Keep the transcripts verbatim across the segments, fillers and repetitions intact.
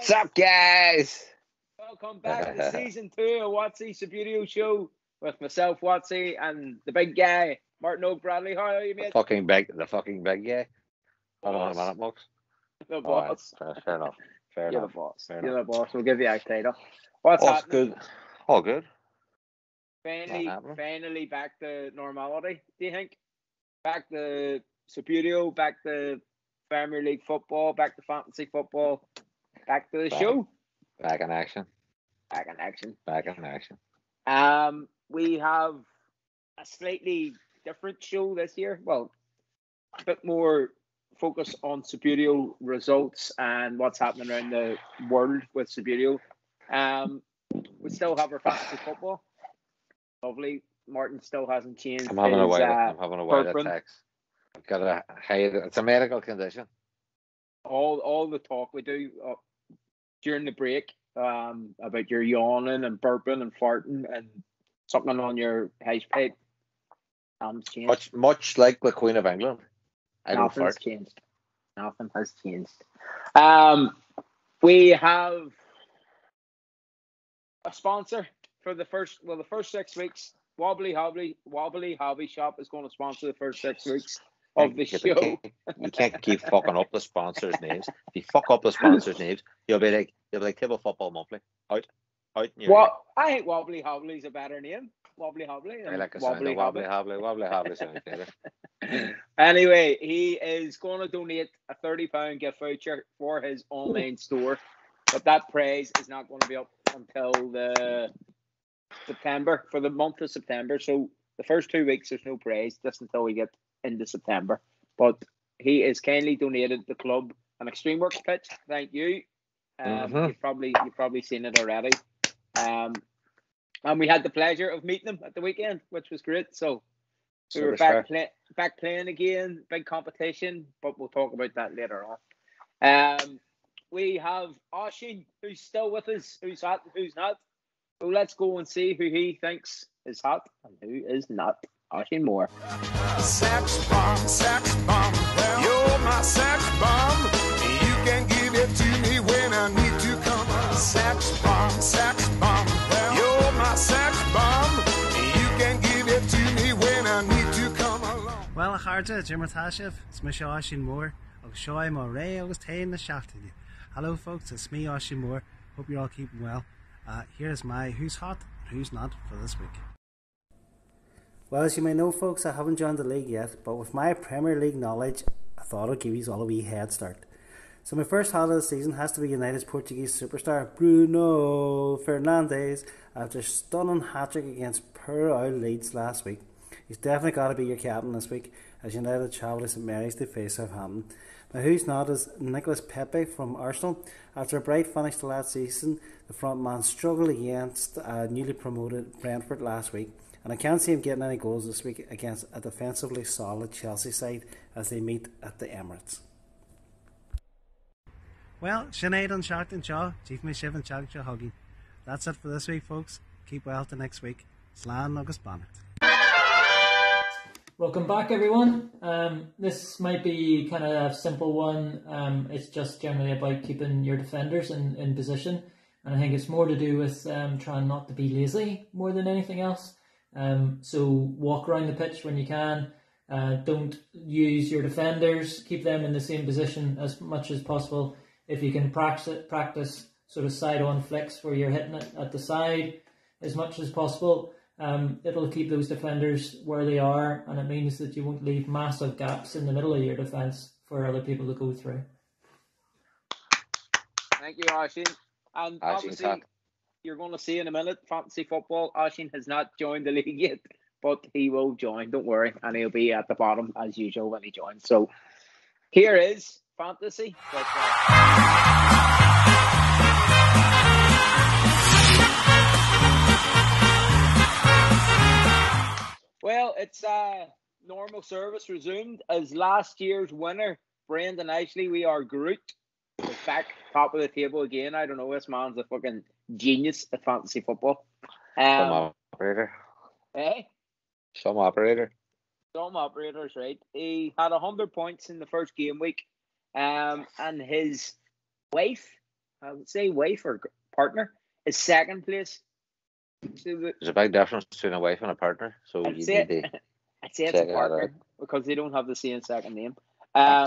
What's up, guys? Welcome back to season two of Watsies Subbuteo show with myself, Watsy, and the big guy, Martin Oak Bradley. How are you, mate? The fucking big, the fucking big guy. Hold on a Boss. minute, Mux. The Oh, boss. fair, fair enough. Fair You're enough. the boss. Fair You're enough. the boss. We'll give you a title. What's All's happening? good. All good. Finally, Not happening. finally back to normality, do you think? Back to Subbuteo, back to Premier League football, back to fantasy football, back to the Back. show. Back in action. Back in action. Back in action. Um, we have a slightly different show this year. Well, a bit more focus on Subbuteo results and what's happening around the world with Subbuteo. Um, we still have our fantasy football. Lovely. Martin still hasn't changed. I'm having his, a while. uh, I'm having a while bourbon. attacks. I've got a high. It's a medical condition. All all the talk we do uh, during the break um, about your yawning and burping and farting and something on your house pipe. Um, changed. Much, much like the Queen of England. I don't Nothing's fart. changed. Nothing has changed. Um, we have a sponsor for the first, well, the first six weeks. Wobbly Hobby, Wobbly Hobby Shop is going to sponsor the first six weeks of the You show. can't- You can't keep fucking up the sponsors' names. If you fuck up the sponsors' names, you'll be like, you'll be like Table Football Monthly. Out, out. In your Well, I think Wobbly Hobbly is a better name. Wobbly Hobbly. I like a sound of wobbly hobbly, wobbly hobbly sounds better. Anyway, he is going to donate a thirty pound gift voucher for his online store, but that prize is not going to be up until the September, for the month of September. So the first two weeks there's no prize, just until we get into September. But he is kindly donated the club an Extreme Works pitch. Thank you. Um, Mhm. You've probably you've probably seen it already. Um, and we had the pleasure of meeting him at the weekend, which was great. So we were back, play, back playing again, big competition, but we'll talk about that later on. Um, we have Oisin, who's still with us, who's hot and who's not. So let's go and see who he thinks is hot and who is not. Oisin Moore. Sex bomb, sex bomb, you're my sex bomb. You can give it to me when I need to come. Sex bomb, sex bomb, you're my sex bomb. You can give it to me when I need to come along. Well, Harja, Jim Tashiv, it's me Oisin Moore. I'll show I'm already. I was taking the shaft in you. Hello, folks, it's me, Oisin Moore. Hope you're all keeping well. Uh, here's my who's hot and who's not for this week. Well, as you may know, folks, I haven't joined the league yet, but with my Premier League knowledge, I thought I'd give you all a wee head start. So my first hot of the season has to be United's Portuguese superstar Bruno Fernandes after a stunning hat-trick against poor old Leeds last week. He's definitely got to be your captain this week as United travel to St Mary's to face Southampton. Now, who's not is Nicolas Pepe from Arsenal. After a bright finish to last season, the front man struggled against uh, newly promoted Brentford last week, and I can't see him getting any goals this week against a defensively solid Chelsea side as they meet at the Emirates. Well, Sinead and Shark and Shaw, Chief Me Shiv and Shark Huggy. That's it for this week, folks. Keep well till next week. Slán August Bonnet. Welcome back, everyone. Um, this might be kind of a simple one. Um, it's just generally about keeping your defenders in, in position. And I think it's more to do with um, trying not to be lazy more than anything else. Um, so walk around the pitch when you can. Uh, don't use your defenders. Keep them in the same position as much as possible. If you can practice, practice sort of side-on flicks where you're hitting it at the side as much as possible. Um, it'll keep those defenders where they are, and it means that you won't leave massive gaps in the middle of your defence for other people to go through. Thank you, Oisin. And Oisin's obviously, hot. you're going to see in a minute, fantasy football, Oisin has not joined the league yet, but he will join, don't worry, and he'll be at the bottom as usual when he joins. So here is fantasy football. Well, it's uh, normal service resumed as last year's winner, Brendan Ashley. We are Groot. We're back top of the table again. I don't know, this man's a fucking genius at fantasy football. Um, Some operator. eh? Some operator. Some operators, right? He had one hundred points in the first game week. Um, and his wife I would say wife or partner, is second place. So the, There's a big difference between a wife and a partner, so I'd you say, need to I'd say it's a check that out. partner because they don't have the same second name. Um,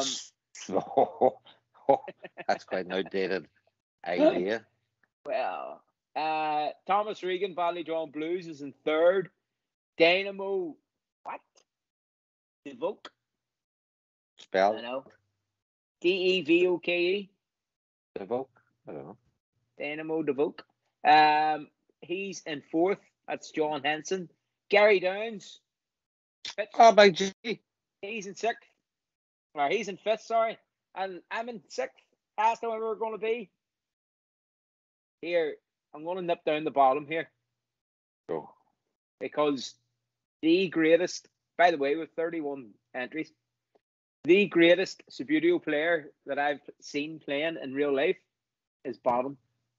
That's quite an outdated idea. well, uh, Thomas Regan, Ballydrawn Blues is in third. Dynamo, what? Devoke? I Spell don't know. D E V O K E. Devoke? I don't know. Dynamo Devoke. Um, he's in fourth. That's John Henson. Gary Downs. Fifth. Oh, by G. He's in sixth. Or he's in fifth, sorry. And I'm in sixth. Asked how we were going to be. Here, I'm going to nip down the bottom here. Go. Because the greatest, by the way, with thirty-one entries, the greatest Subbuteo player that I've seen playing in real life is bottom.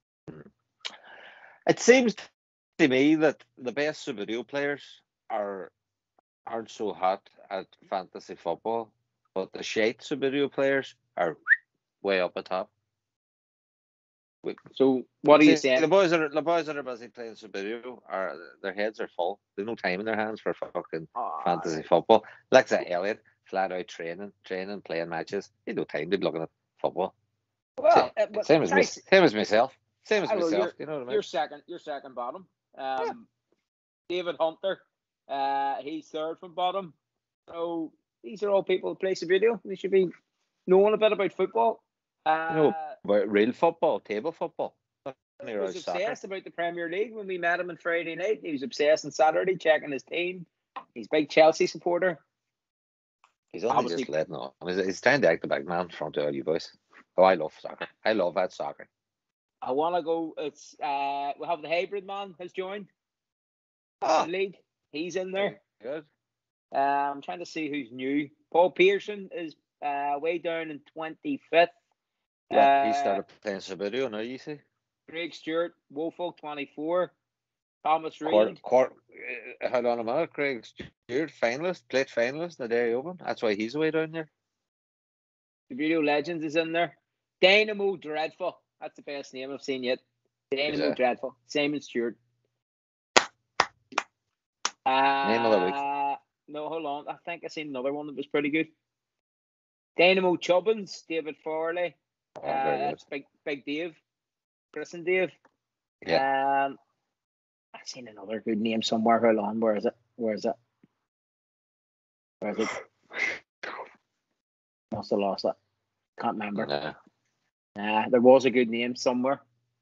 It seems to me that the best Subbuteo players are aren't so hot at fantasy football, but the shite Subbuteo players are way up at top. We, So what are you saying? The boys that are the boys that are busy playing Subbuteo are their heads are full. They've no time in their hands for fucking Oh, fantasy football. Like that Elliot, flat out training, training, playing matches. He no time to be looking at football. well, same, uh, but same as me, Christ, same as myself. Same as I will, myself. You know what I mean? You're second. You're second bottom. Um, David Hunter, uh, he's third from bottom. So these are all people who play Subbuteo. They should be knowing a bit about football. Uh, You know about real football, table football. he was obsessed about the Premier League when we met him on Friday night. He was obsessed on Saturday, checking his team. He's a big Chelsea supporter. He's only Obviously- just letting on. He's, he's trying to act the big man in front of all you boys. Oh, I love soccer. I love that soccer. I want to go. It's uh, we have the hybrid man has joined Oh, the league. He's in there. good. Uh, I'm trying to see who's new. Paul Pearson is uh, way down in twenty-fifth. Yeah, he Uh, started playing Subbuteo now, you see. Craig Stewart, Wofolk twenty-four. Thomas Quarter, Reid. quarter, uh, hold on a minute. Craig Stewart, finalist, played finalist in the Derry Open. That's why he's away down there. The Video Legends is in there. Dynamo Dreadful. That's the best name I've seen yet. Dynamo Yeah. Dreadful. Simon Stewart. Uh, Name of the week. No, hold on. I think I seen another one that was pretty good. Dynamo Chubbins, David Farley. Oh, Uh, very good. that's Big Big Dave. Chris and Dave. Yeah. Um, I've seen another good name somewhere. Hold on. Where is it? Where is it? Where is it? Must have lost it. Can't remember. Nah. Nah, there was a good name somewhere.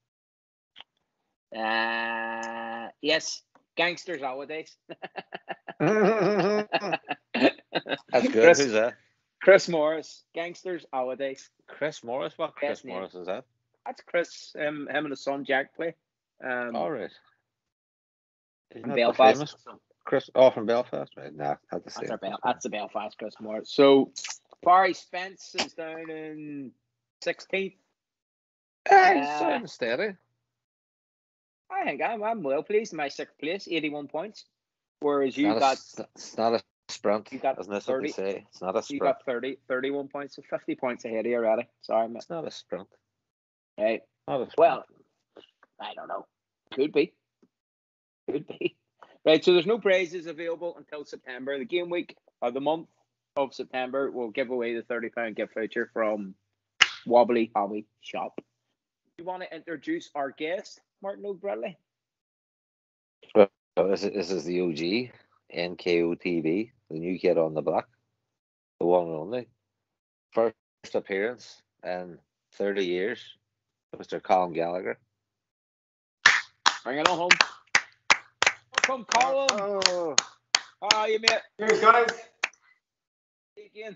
Uh, yes, Gangsters Nowadays. That's good. Chris, Who's that? Chris Morris, Gangsters Nowadays. Chris Morris? What Chris Best name. Morris is that? That's Chris. Um, him and his son Jack play. Um, All right. Isn't from that the Belfast. famous Chris, oh, from Belfast, right? Nah, not the same. That's our Bel- That's the Belfast Chris Morris. So Barry Spence is down in sixteenth. Hey, Uh, sound steady. I think I'm, I'm well pleased in my sixth place, eighty-one points. Whereas you Not a- got it's not a sprint. you got Isn't this what they thirty say? It's not a you sprint. got thirty, thirty-one points, so fifty points ahead of you already. Sorry, mate. It's not a sprint. Right. Not a sprint. Well, I don't know. Could be. Could be. Right, so there's no prizes available until September. The game week or the month of September will give away the thirty pound gift voucher from Wobbly Hobby Shop. You want to introduce our guest, Martin O'Bradley? So this, is, this is the O G, N K O T V, the new kid on the block, the one and only. First appearance in thirty years, Mister Colm Gallagher. Bring it on home. Welcome, Colin. Oh, How are you, mate? Cheers, guys. Again.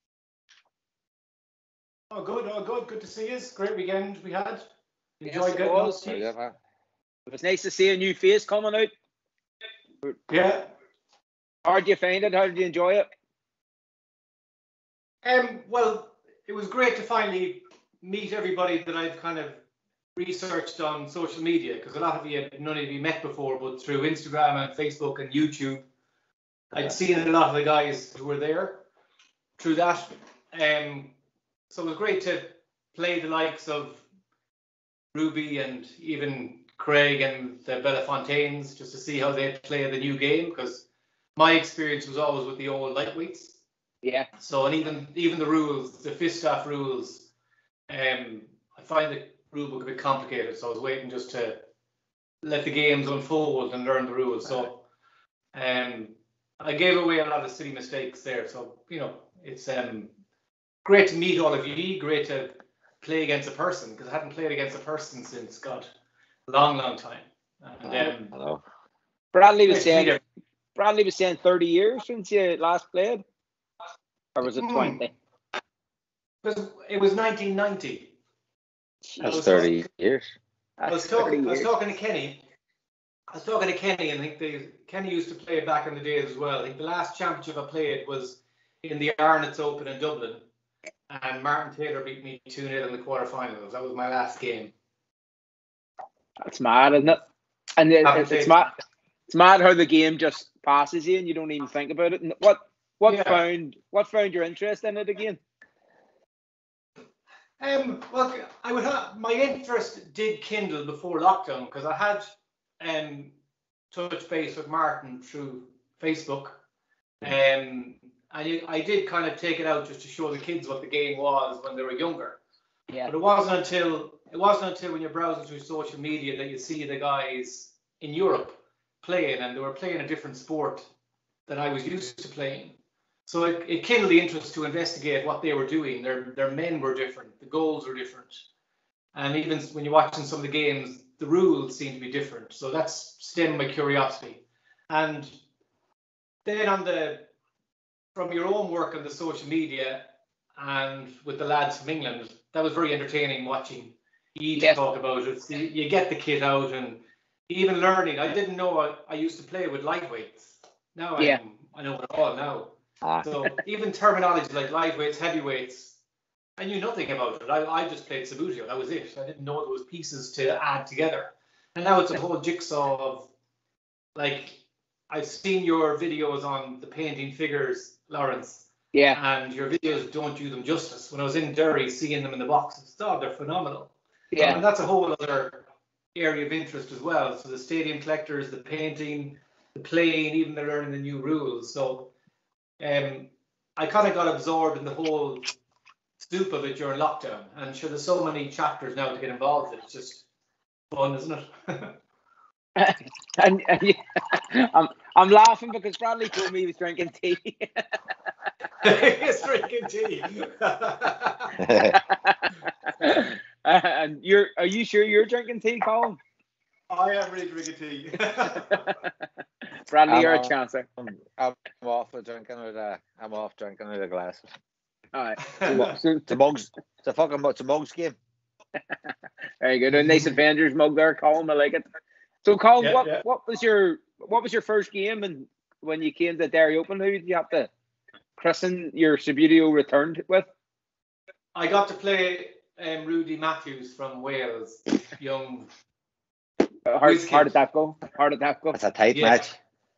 Oh, good, oh, good. Good to see you. Great weekend we had. Yes, Enjoyed it getting was. up. very good, man. It was nice to see a new face coming out. Yeah. How did you find it? How did you enjoy it? Um. Well, it was great to finally meet everybody that I've kind of researched on social media, because a lot of you, none of you met before, but through Instagram and Facebook and YouTube, I'd seen a lot of the guys who were there through that. Um. So it was great to play the likes of Ruby and even Craig and the Belafontaines, just to see how they play the new game, because my experience was always with the old lightweights. Yeah. So, and even even the rules, the fist-off rules, um, I find the rule book a bit complicated. So I was waiting just to let the games unfold and learn the rules. So, um, I gave away a lot of silly mistakes there. So, you know, it's um great to meet all of you. Great to play against a person, because I hadn't played against a person since God, a long, long time. And um, Hello. Bradley was nice to meet saying everyone. Bradley was saying thirty years since you last played, or was it Hmm. twenty? It was, it was nineteen ninety. I That's was thirty years. I was That's thirty talking. I was years. talking to Kenny. I was talking to Kenny, and I think they, Kenny used to play back in the days as well. I think the last championship I played was in the Arnott's Open in Dublin, and Martin Taylor beat me two nil in the quarterfinals. That was my last game. That's mad, isn't it? And it, Haven't it, it's played- mad. It's mad how the game just passes you and you don't even think about it. And what what Yeah. found what found your interest in it again? Um, well, I would have my interest did kindle before lockdown, because I had um touched base with Martin through Facebook, um, and you, I did kind of take it out just to show the kids what the game was when they were younger. Yeah. But it wasn't until it wasn't until when you're browsing through social media that you see the guys in Europe playing, and they were playing a different sport that I was used to playing. So it, it kindled the interest to investigate what they were doing. Their their men were different, the goals were different, and even when you're watching some of the games, the rules seem to be different. So that's stemmed my curiosity. And then on the from your own work on the social media and with the lads from England, that was very entertaining watching you Yes. talk about it. You, you get the kit out, and even learning. I didn't know I, I used to play with lightweights. Now Yeah. I'm, I know it all now. Ah, So even terminology like lightweights, heavyweights, I knew nothing about it. I, I just played Subbuteo. That was it. I didn't know there was pieces to add together. And now it's a whole jigsaw of, like, I've seen your videos on the painting figures, Lawrence, Yeah. and your videos don't do them justice. When I was in Derry seeing them in the boxes, oh, they're phenomenal. Yeah. And that's a whole other area of interest as well. So the stadium collectors, the painting, the playing, even the learning the new rules. So um, I kind of got absorbed in the whole soup of it during lockdown. And sure, there's so many chapters now to get involved in. It's just fun, isn't it? and, and you, I'm I'm laughing because Bradley told me he was drinking tea. He's drinking tea. And you're are you sure you're drinking tea, Colm? I am really drinking tea. Bradley, I'm you're a off- chancer. I'm, I'm off with drinking out of I'm off drinking out of glasses. All right. Mo- So, It's a mugs. It's a fucking it's a mugs game. very good. A nice Avengers mug there, Colm. I like it. So, Colm, Yeah, what yeah. what was your what was your first game, and when you came to Derry Open, who did you have to christen your Subbuteo returned with? I got to play um, Rudy Matthews from Wales, young. Uh, How, Whiz how kid. did that go? How did that go? It's a tight Yeah. match.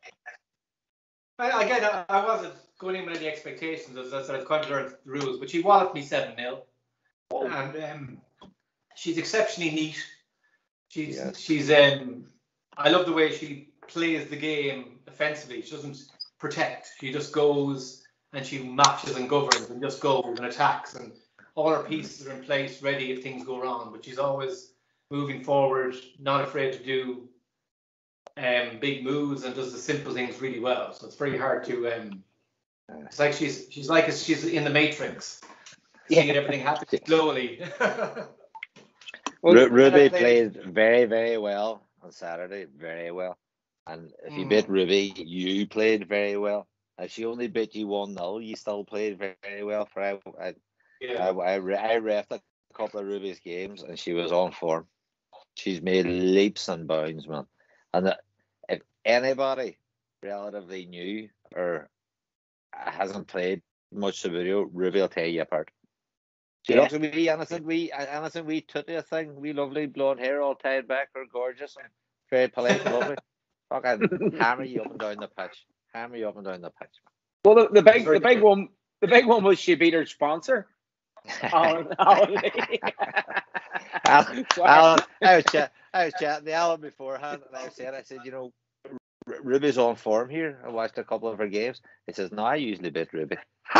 I, again, I, I wasn't going in with any expectations, as I said, I've kind of learned the rules, but she walloped me seven nil. And um, she's exceptionally neat. She's, Yes. she's um, I love the way she plays the game offensively. She doesn't protect. She just goes and she matches and governs and just goes and attacks. And all her pieces are in place, ready if things go wrong. But she's always moving forward, not afraid to do um, big moves, and does the simple things really well. So it's very hard to. Um, it's like she's she's like she's in the Matrix, seeing Yeah. everything happen slowly. Well, Ru- Ruby I played- played very, very well on Saturday, very well. And if you Mm. beat Ruby, you played very well. If she only beat you one nil, you still played very, very well. For I, I, yeah. I, I, re- I refed a couple of Ruby's games, and she was on form. She's made leaps and bounds, man. And uh, if anybody relatively new or hasn't played much Subbuteo, Ruby will tear you apart. She Yeah. looks a wee innocent, wee innocent, wee tutty thing, wee lovely blonde hair all tied back, or gorgeous, and very polite and lovely. Fucking hammer you up and down the pitch, hammer you up and down the pitch. well, the, the big Very the big good. one the big one was she beat her sponsor. Oh, Ollie. Alan, Alan, I was chat, I was chatting to Alan beforehand, and I said, I said, you know, R- Ruby's on form here. I watched a couple of her games. He says, no, I usually beat Ruby.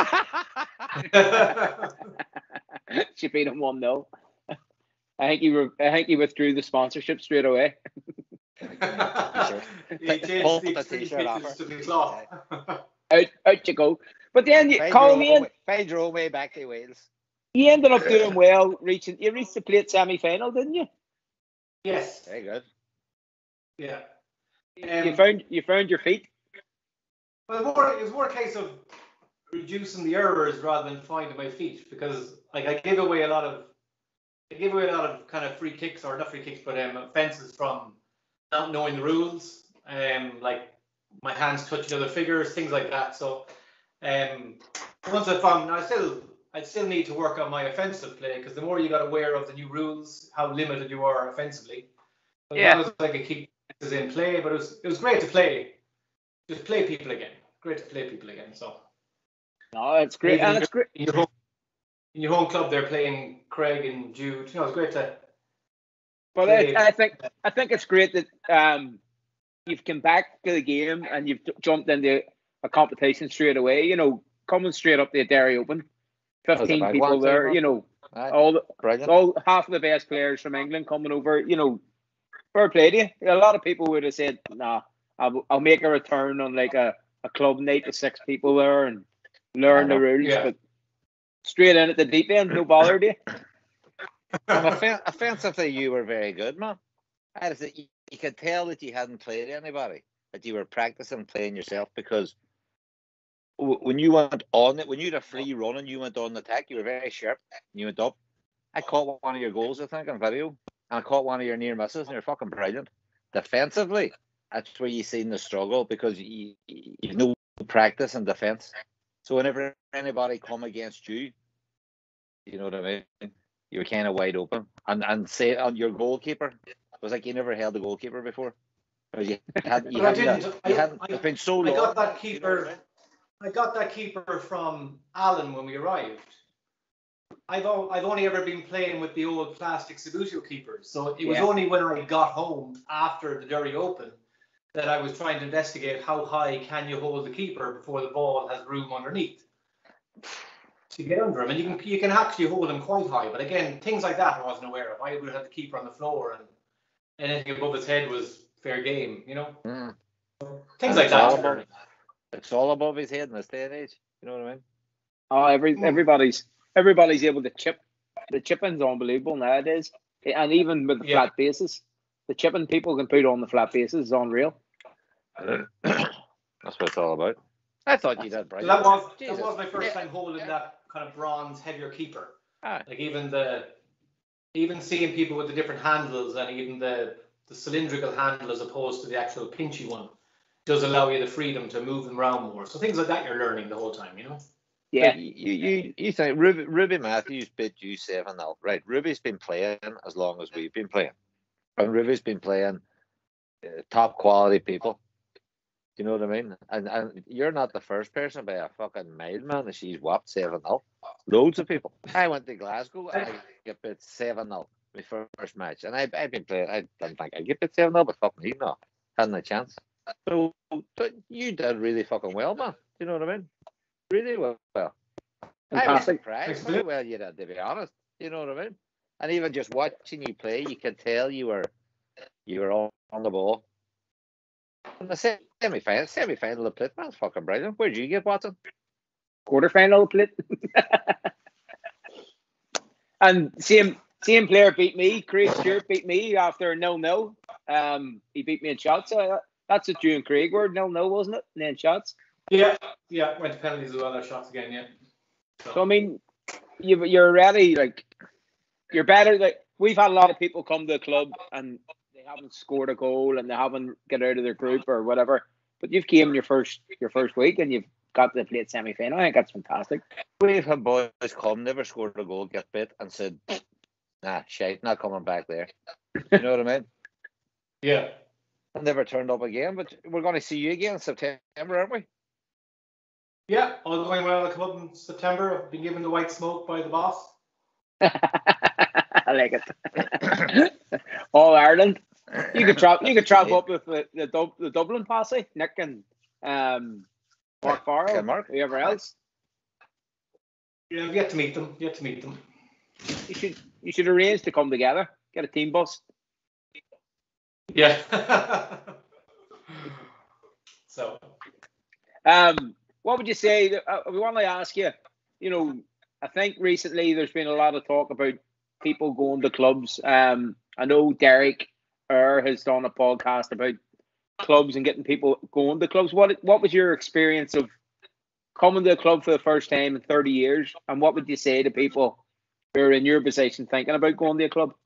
She beat him one nil. I think he re- I think he withdrew the sponsorship straight away. He changed Pull the the three t-shirt off pictures her. to the cloth. Out out you go. But then you Find call your me own in. way- Find your own way back to Wales. You ended up doing well, reaching. You reached the plate semi final, didn't you? Yes. Very good. Yeah. you Um, found you found your feet. Well, it was more, it was more a case of reducing the errors rather than finding my feet, because like I gave away a lot of, I gave away a lot of kind of free kicks, or not free kicks, but um, offences from not knowing the rules, um, like my hands touching other figures, things like that. So um, once I found, I still, I still need to work on my offensive play, because the more you got aware of the new rules, how limited you are offensively. As Yeah. long as I could keep this in play, but it was it was great to play. Just play people again. Great to play people again. So No, it's great, and it's great. in your home, in your home club, they're playing Craig and Jude. You know, it's great to. But play. I, I think I think it's great that um, you've come back to the game and you've jumped into a competition straight away. You know, coming straight up to the Derry Open, fifteen big people one, too, there. man. You know, Aye. all the, Brilliant. all half of the best players from England coming over. You know, fair play to you. A lot of people would have said, "Nah, I'll, I'll make a return on like a, a club night with six people there and learn I the know. rules." Yeah. But straight in at the deep end, no bother to you. And offen- offensively, you were very good, man. I had to say, you, you could tell that you hadn't played anybody, that you were practicing playing yourself, because w- when you went on it, when you had a free run and you went on the attack, you were very sharp. And you went up. I caught one of your goals, I think, on video, and I caught one of your near misses, and you're fucking brilliant. Defensively, that's where you seen the struggle, because you, you've no practice in defence. So whenever anybody come against you, you know what I mean, you were kind of wide open. And and say on your goalkeeper, it was like you never held the goalkeeper before. Because you hadn't, you But I hadn't, didn't. you I, hadn't, I, it's been so I long. got that you know what I keeper. mean? I got that keeper from Alan when we arrived. I've o- I've only ever been playing with the old plastic Subbuteo keepers, so it was Yeah. only when I got home after the Derry Open that I was trying to investigate how high can you hold the keeper before the ball has room underneath to get under him, and you can you can actually hold him quite high. But again, things like that I wasn't aware of. I would have the keeper on the floor, and anything above his head was fair game. You know, Mm. things And like it's all that. above, it's all above his head in this day and age. You know what I mean? Oh, every Hmm. everybody's everybody's able to chip. The chipping's unbelievable nowadays, and even with the Yeah. flat bases, the chipping people can put on the flat bases is unreal. That's what it's all about. I thought you did So brilliant. that was Jesus. that was my first Yeah. time holding that kind of bronze heavier keeper. Aye. Like even the even seeing people with the different handles, and even the the cylindrical handle as opposed to the actual pinchy one, does allow you the freedom to move them around more. So things like that you're learning the whole time, you know. Yeah, But you, you, you think Ruby, Ruby Matthews beat you seven nil, right? Ruby's been playing as long as we've been playing, and Ruby's been playing uh, top quality people. Do you know what I mean? And and you're not the first person by a fucking mile, man, that she's whopped seven nil. Loads of people. I went to Glasgow and I get bit seven nil my first match, and I I've been playing. I didn't think I'd get bit seven nil, but fuck me, no, hadn't a chance. So, but you did really fucking well, man. Do you know what I mean? Really well. well. I was fantastic. surprised how well you did, to be honest. You know what I mean? And even just watching you play, you could tell you were you were on, on the ball. And the semi final, semi final of Plymouth, that's fucking brilliant. Where did you get, Watson? Quarterfinal plate. And same same player beat me. Craig Stewart beat me after nil nil. Um, he beat me in shots. So that's what you and Craig were nil nil, wasn't it? And then shots. Yeah, yeah, went to penalties as well. Our shots again, yeah. So I mean, you you're already like you're better. Like we've had a lot of people come to the club and they haven't scored a goal and they haven't get out of their group or whatever. But you've came your first your first week and you've got to play semi final. I think that's fantastic. We've had boys come, never scored a goal, get bit, and said, nah, shite, not coming back there. You know what I mean? Yeah. And never turned up again, but we're going to see you again in September, aren't we? Yeah, all going well. I'll come up in September. I've been given the white smoke by the boss. I like it. All Ireland. You could travel. You could travel up with the the, Dub, the Dublin posse, Nick and um, Mark Farrell, Mark. whoever else. Yeah, I've yet to meet them. Yet to meet them. You should you should arrange to come together. Get a team bus. Yeah. So, um, what would you say? Uh, we want to ask you. You know, I think recently there's been a lot of talk about people going to clubs. Um, I know Derek Err has done a podcast about clubs and getting people going to clubs. What what was your experience of coming to a club for the first time in thirty years? And what would you say to people who are in your position thinking about going to a club?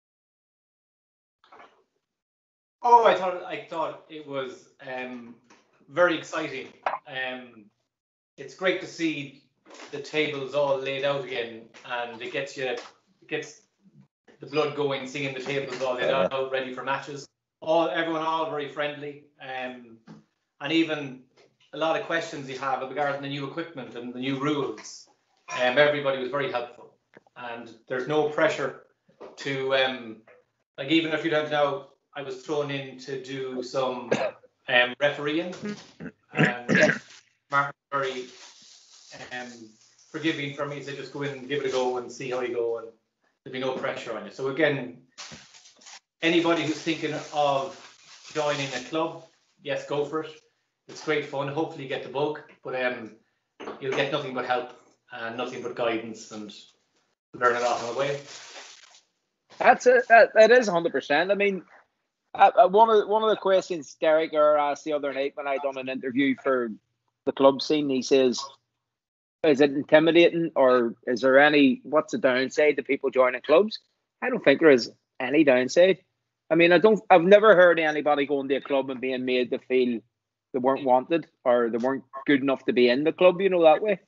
Oh, I thought I thought it was um, very exciting. Um, it's great to see the tables all laid out again, and it gets you it gets the blood going, seeing the tables all laid Yeah. out, ready for matches. All everyone all very friendly, um, and even a lot of questions you have regarding the new equipment and the new rules. Um, everybody was very helpful, and there's no pressure to um, like even if you don't know. I was thrown in to do some um, refereeing, and Mark was very um, forgiving for me to just go in and give it a go and see how you go, and there'd be no pressure on you. So again, anybody who's thinking of joining a club, yes, go for it. It's great fun. Hopefully you get the bug, but um, you'll get nothing but help and nothing but guidance and learn a lot on the way. That's it. That, that is one hundred percent. I mean, Uh, one of one of the questions Derek Err asked the other night when I done an interview for the club scene, he says, "Is it intimidating, or is there any? What's the downside to people joining clubs?" I don't think there is any downside. I mean, I don't. I've never heard of anybody going to a club and being made to feel they weren't wanted or they weren't good enough to be in the club. You know, that way.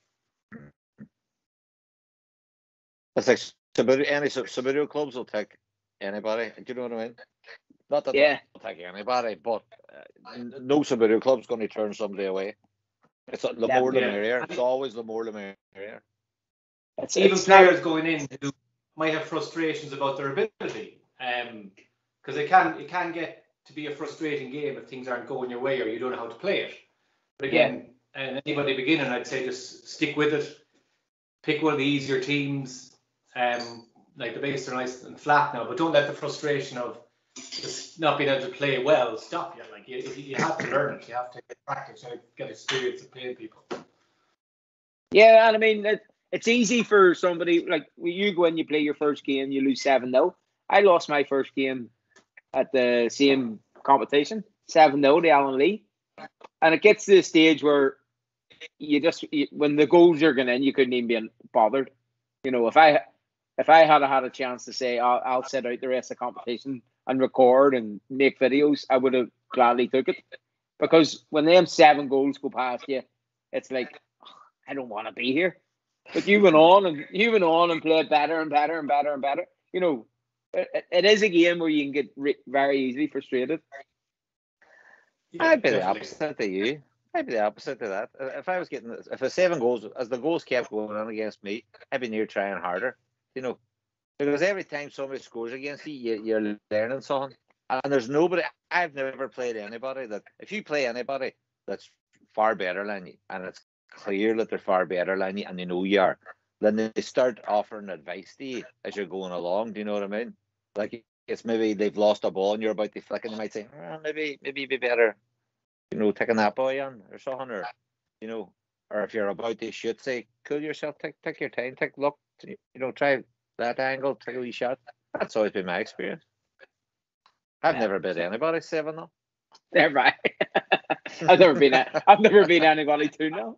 It's like Subbuteo, any Subbuteo clubs will take anybody. Do you know what I mean? Not that Yeah. they'll take anybody, but uh, no Subbuteo club's going to turn somebody away. It's the more the Yeah. merrier. It's always the more the merrier. It's, Even it's players not, going in who might have frustrations about their ability, um, because it can it can get to be a frustrating game if things aren't going your way or you don't know how to play it. But again, and anybody beginning, I'd say just stick with it. Pick one of the easier teams. Um, like the base are nice and flat now, but don't let the frustration of just not being able to play well stop you. Like you, you have to learn it. You have to get practice and get experience of playing people. yeah, and I mean, it, it's easy for somebody like you go in, you play your first game, you lose seven nil. I lost my first game at the same competition, seven nil to Alan Lee, and it gets to the stage where you just you, when the goals are going in, you couldn't even be bothered. You know, if I if I had had a chance to say I'll, I'll sit out the rest of the competition and record and make videos, I would have gladly took it, because when them seven goals go past you, it's like, I don't want to be here. But you went on and you went on and played better and better and better and better. You know, it, it is a game where you can get re- very easily frustrated. Yeah, I'd be the definitely. opposite to you. I'd be the opposite to that. If I was getting, if the seven goals, as the goals kept going on against me, I'd be near trying harder. You know, because every time somebody scores against you, you you're learning something. And there's nobody. I've never played anybody that. If you play anybody that's far better than you, and it's clear that they're far better than you, and they know you are, then they start offering advice to you as you're going along. Do you know what I mean? Like it's maybe they've lost a ball and you're about to flick, and they might say, oh, maybe maybe you'd be better, you know, taking that boy on or something, or you know, or if you're about to shoot, say, cool yourself, take take your time, take look, you know, try that angle, take a wee shot. That's always been my experience. I've Yeah. never been anybody seven though. Yeah, right. I've never been. A, I've never been anybody two nil.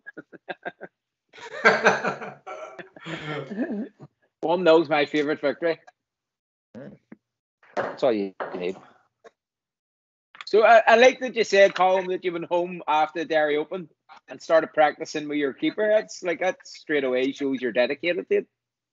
One nil's my favourite victory. That's all you need. So I, I like that you said, Colm, that you went home after the Derry Open and started practicing with your keeper. That's like that straight away shows you're dedicated to it.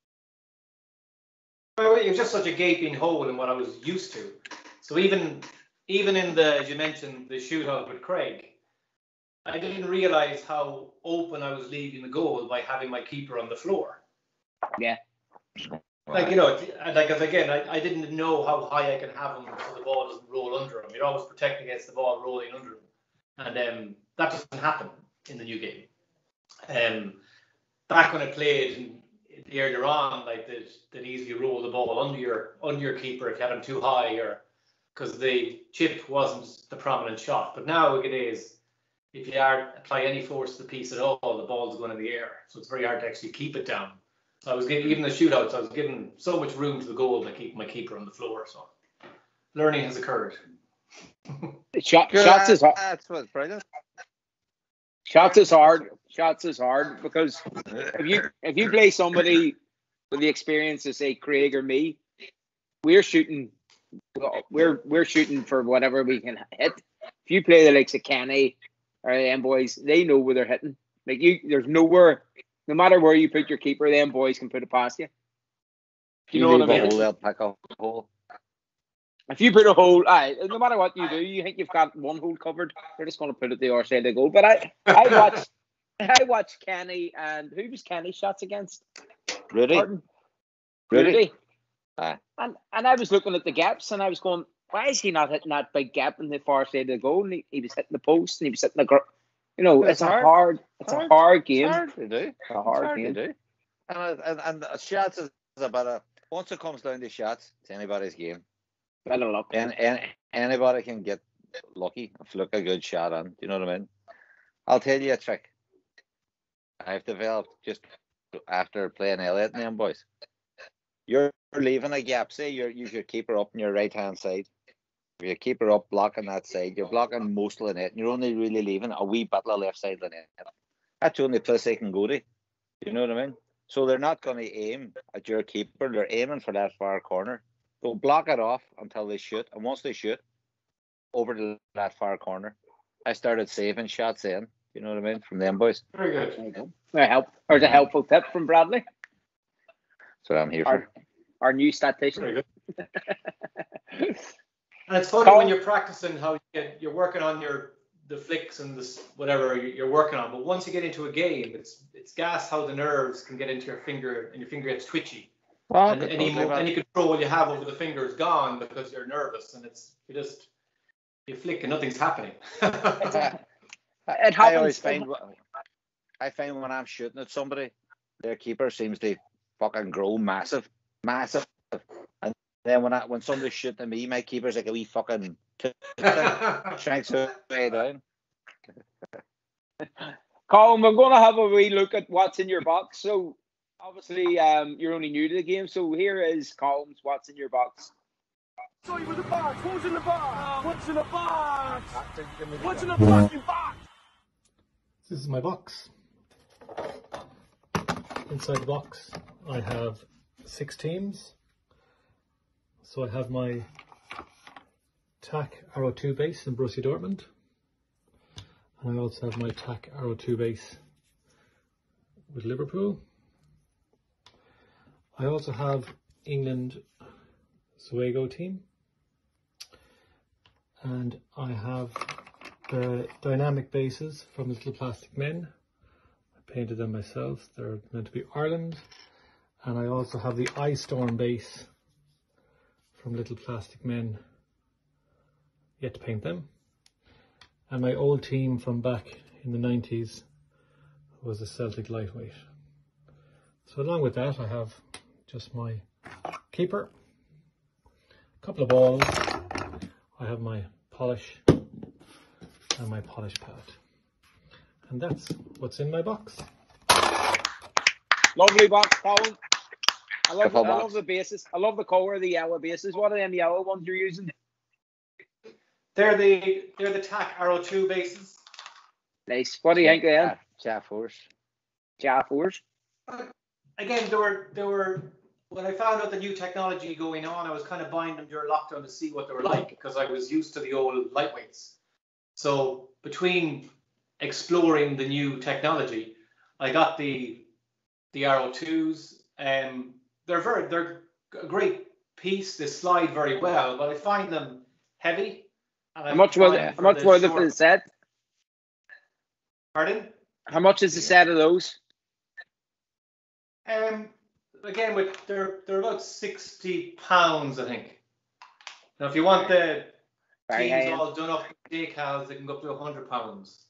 Well, it was just such a gaping hole in what I was used to. So even even in the, as you mentioned, the shootout with Craig, I didn't realise how open I was leaving the goal by having my keeper on the floor. Yeah. Like, you know, like, if again, I, I didn't know how high I can have him so the ball doesn't roll under him. You're always protecting against the ball rolling under him. And um, that doesn't happen in the new game. Um, back when I played earlier on, like, they'd, they'd easily roll the ball under your under your keeper if you had him too high, or because the chip wasn't the prominent shot. But nowadays, if you are, apply any force to the piece at all, the ball's going in the air. So it's very hard to actually keep it down. So I was getting, even the shootouts, I was giving so much room to the goal to keep my keeper on the floor. So learning has occurred. Shot, shots is hard. That's what's brilliant. Shots is hard. Shots is hard because if you if you play somebody with the experience of, say, Craig or me, we're shooting we're we're shooting for whatever we can hit. If you play the likes of Kenny or them boys, they know where they're hitting. Like, you, there's nowhere, no matter where you put your keeper, them boys can put it past you. You, you know what I mean? Hole, they'll pick a hole. If you put a hole, aye, no matter what you do, you think you've got one hole covered, they're just going to put it the other side of the goal. But I, I watched, I watched Kenny, and who was Kenny's shots against? Rudy. Martin? Rudy. Rudy. Aye. And and I was looking at the gaps, and I was going, why is he not hitting that big gap in the far side of the goal? And he, he was hitting the post, and he was hitting the, gr- you know, it's, it's a hard, hard it's hard. a hard game. It's hard to do. It's a hard, it's hard game. to do. And and, and shots is about a, once it comes down to shots, it's anybody's game. Better luck. And, and anybody can get lucky and flick a good shot on. Do you know what I mean? I'll tell you a trick I've developed just after playing Elliot and them boys. You're leaving a gap. Say you're use your keeper up on your right hand side. If your keeper up blocking that side, you're blocking most of the net, and you're only really leaving a wee bit of the left side of the net. That's the only place they can go to. You know what I mean? So they're not going to aim at your keeper. They're aiming for that far corner. They'll block it off until they shoot, and once they shoot, over to that far corner. I started saving shots in. You know what I mean? From them boys. Very good. There you go. A help, or a helpful tip from Bradley. That's what I'm here our, for. Our new statistician. Very good. And it's funny Colm, when you're practicing how you get, you're working on your the flicks and this whatever you're working on, but once you get into a game, it's it's gas how the nerves can get into your finger and your finger gets twitchy. Oh, and any any control you have over the finger is gone because you're nervous, and it's you just you flick and nothing's happening. It happens. I always find I find when I'm shooting at somebody, their keeper seems to fucking grow massive, massive, and then when I when somebody's shooting at me, my keeper's like a wee fucking trying to way down. Colm, I'm going to have a wee look at what's in your box. So. Obviously, um, you're only new to the game, so here is Colm's what's in your box. Show you with the box. What's in the box? What's in the box? What's in the fucking box? This is my box. Inside the box, I have six teams. So I have my T A C Arrow two base in Borussia Dortmund, and I also have my T A C Arrow two base with Liverpool. I also have England Zuego team, and I have the dynamic bases from Little Plastic Men. I painted them myself. They're meant to be Ireland. And I also have the Ice Storm base from Little Plastic Men. Yet to paint them. And my old team from back in the nineties was a Celtic lightweight. So along with that, I have just my keeper, a couple of balls, I have my polish and my polish pad. And that's what's in my box. Lovely box, Colm. I love, I love the bases. I love the colour of the yellow bases. What are them yellow ones you're using? They're the they're the T A C Arrow two bases. Nice. What do you think of them? Jaffors. Jaffors. Again, there were there were when I found out the new technology going on, I was kind of buying them during lockdown to see what they were like because I was used to the old lightweights. So between exploring the new technology, I got the the Arrow twos. Um, they're very they're a great piece. They slide very well, but I find them heavy. And how much was it? How much were they for the set? Pardon? How much is the set of those? Um, again, with they're they're about sixty pounds, I think. Now, if you want the Very teams high end. all done up with decals, they can go up to a hundred pounds.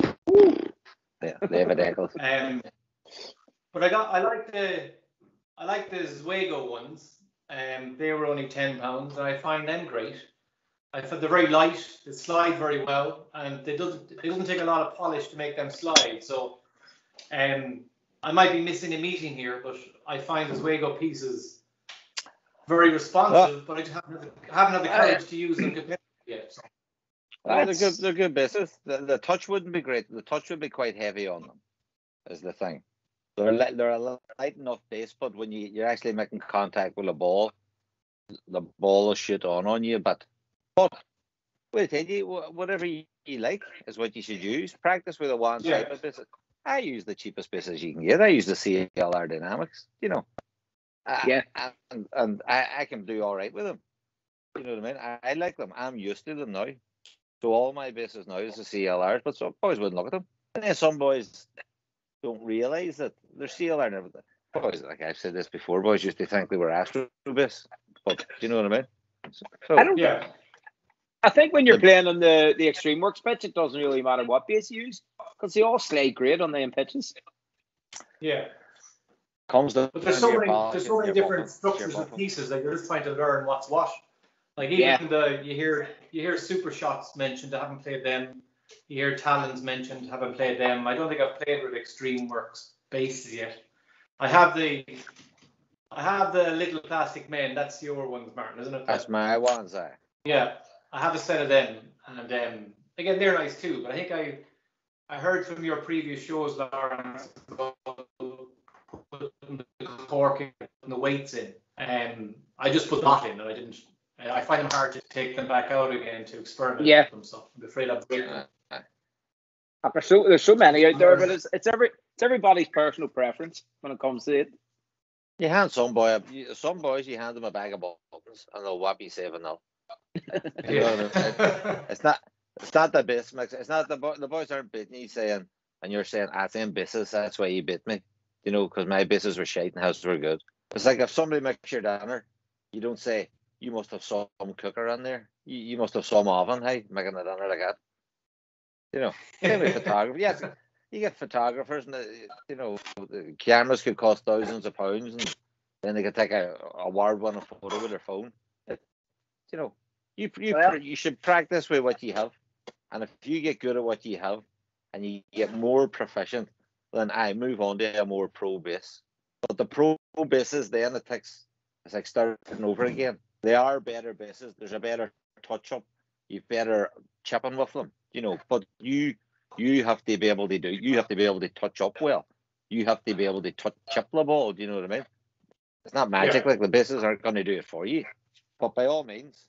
Yeah, they have a decal. Um, but I got I like the I like the Zuego ones. Um, they were only ten pounds, and I find them great. I find they're very light. They slide very well, and they doesn't it doesn't take a lot of polish to make them slide. So, um, I might be missing a meeting here, but I find the Zuego pieces very responsive. But I just haven't had the, haven't had the courage to use them yet. So. Ah, they're good. They're good business. The, the touch wouldn't be great. The touch would be quite heavy on them. Is the thing. They're li- they're a light enough base, but when you you're actually making contact with a ball, the ball will shoot on on you. But but wait, tell you whatever you, you like is what you should use. Practice with a one Yeah. type of business. I use the cheapest business you can get. I use the C L R Dynamics. You know. Uh, Yeah. And and I, I can do all right with them. You know what I mean? I, I like them. I'm used to them now. So all my bases now is the C L Rs, but some boys wouldn't look at them. And then some boys don't realise that they're C L R and everything. Boys, like I've said this before, boys used to think they were Astro base. But do you know what I mean? So, I don't. Yeah. I think when you're The- playing on the, the Extreme Works pitch, it doesn't really matter what base you use because they all slide great on them pitches. Yeah. comes down But there's to so your many polish there's and so many your different buffing, structures your of buffing. pieces that you're just trying to learn what's what. Like even Yeah. the you hear you hear super shots mentioned, I haven't played them. You hear talons mentioned, haven't played them. I don't think I've played with Extreme Works bases yet. I have the I have the little plastic men. That's your ones, Martin, isn't it? That's my ones, I. Yeah, I have a set of them, and um, again they're nice too. But I think I I heard from your previous shows, Lawrence, about putting the cork in, putting the weights in. Um, I just put that in, and I didn't. I find them hard to take them back out again to experiment Yeah. with them. So I'm afraid I'll break them. Uh, Uh, There's so, there's so many out there, but it's it's every it's everybody's personal preference when it comes to it. You hand some boy, a- you- some boys, you hand them a bag of buttons and they'll whap you seven nil. You know what I mean? It- It's not, it's not the best mix. It's not the boy, the boys aren't beating you saying, and you're saying, "I think bases, that's why you bit me," you know, because my bases were shite and houses were good. It's like if somebody makes your dinner, you don't say, "You must have some cooker in there. You, you must have some oven, hey, making a dinner like that." You know, same with photography. Yes, you get photographers, and the, you know, the cameras could cost thousands of pounds, and then they could take a, a word one a photo with their phone. It, you know, you you Well- you should practice with what you have, and if you get good at what you have, and you get more proficient, then I move on to a more pro base. But the pro bases, then it takes it's like starting over again. They are better bases. There's a better touch up. You've better chipping with them, you know. But you you have to be able to do. You have to be able to touch up well. You have to be able to touch chip the ball. Do you know what I mean? It's not magic. Yeah. Like the bases aren't going to do it for you. But by all means,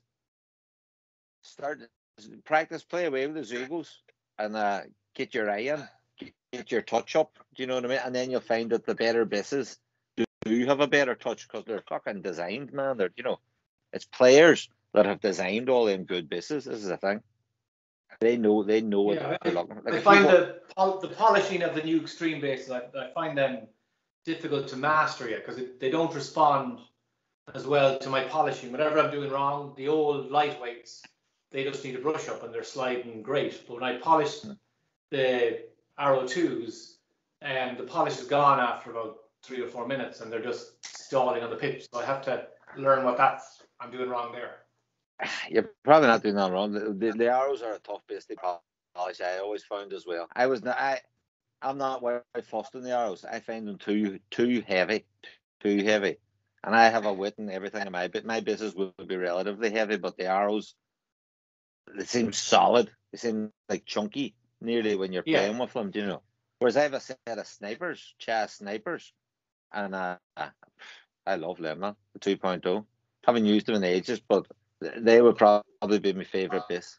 start practice, play away with the Zugos, and uh, get your eye in, get, get your touch up. Do you know what I mean? And then you'll find that the better bases do, do have a better touch because they're fucking designed, man. They're you know, it's players that have designed all them good bases. This is the thing. They know. They know what Yeah, they're looking. Like I if find you go- the pol- the polishing of the new extreme bases, I, I find them difficult to master yet because they don't respond as well to my polishing. Whatever I'm doing wrong, the old lightweights, they just need a brush up and they're sliding great. But when I polish the R O twos, and the polish is gone after about three or four minutes, and they're just stalling on the pitch. So I have to learn what that's I'm doing wrong there. You're probably not doing that wrong. The, the, the arrows are a tough base to polish. I always found as well. I was not. I. I'm not very fussed on the arrows. I find them too too heavy, too heavy, and I have a weight and everything in my bit. My bases will be relatively heavy, but the arrows, they seem solid. They seem like chunky, nearly when you're Yeah. playing with them. Do you know? Whereas I have a set of snipers, chas snipers, and uh, I love them, man. The two point oh. Haven't used them in ages, but they would probably be my favourite base.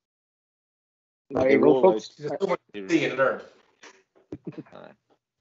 There They you go, roll folks. There's so much to see and learn. out.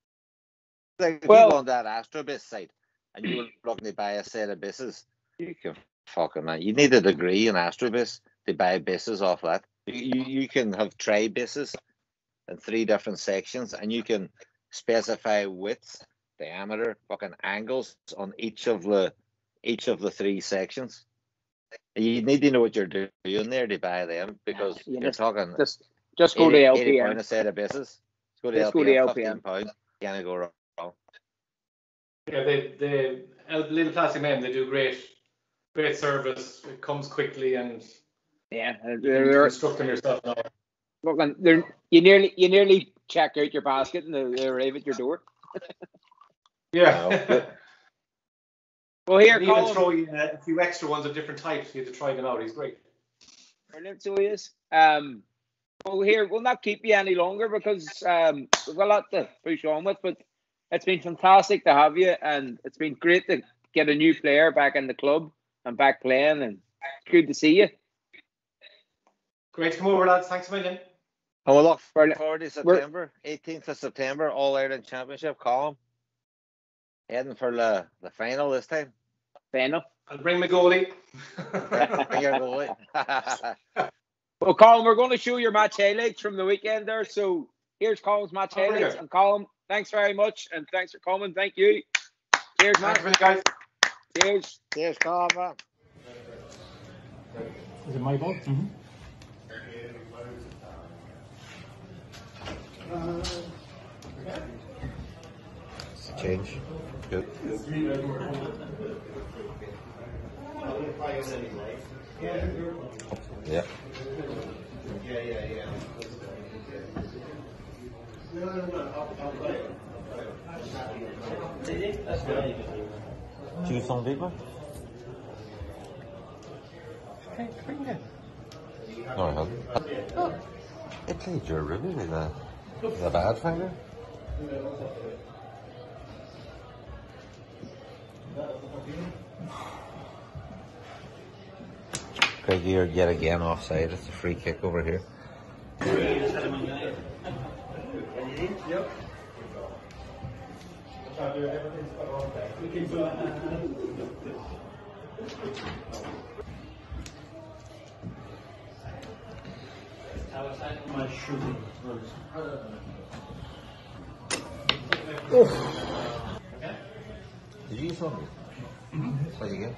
Like if Well- you go on that Astro base site and you were looking to buy a set of bases, you can fucking man. You need a degree in Astro base to buy bases off that. You you can have tri bases in three different sections, and you can specify widths diameter, fucking angles on each of the each of the three sections. You need to know what you're doing there to buy them, because You you're just, talking just, just go to eighty, L eighty P pound M. a set of bases. Go to Just go to L P M, L P M. fifteen pound. Can't go wrong. Yeah, they the uh, little plastic men, they do great, great service. It comes quickly, and Yeah, you can they're, instruct them yourself now. fucking, they're, you nearly, you nearly check out your basket and they, they arrive at your door. Yeah. No. Well, here, And even Colm. throw you uh, a few extra ones of different types. You have to try them out. He's great. Brilliant, so he is. Um, well, here, we'll not keep you any longer because um, we've got a lot to push on with, but it's been fantastic to have you, and it's been great to get a new player back in the club and back playing, and it's good to see you. Great to come over, lads. Thanks a million. And we'll look Brilliant. forward to September, eighteenth of September, All Ireland Championship, Colm. Heading for the, the final this time. Final. I'll bring my goalie. Bring your goalie. Well, Colm, we're going to show your match highlights from the weekend there. So here's Colm's match Oh, highlights. brilliant. And Colm, thanks very much, and thanks for coming. Thank you. Cheers, man. Thanks a million, guys. Cheers. Cheers, Colm, man. Is it my ball? Mm-hmm. Change. Good. Yeah. Tu sens vivre? No, I haven't. Oh, it played your ruby with a, with a bad finger. Craig, you're yet again offside. It's a free kick over here. Did you saw me? Play again.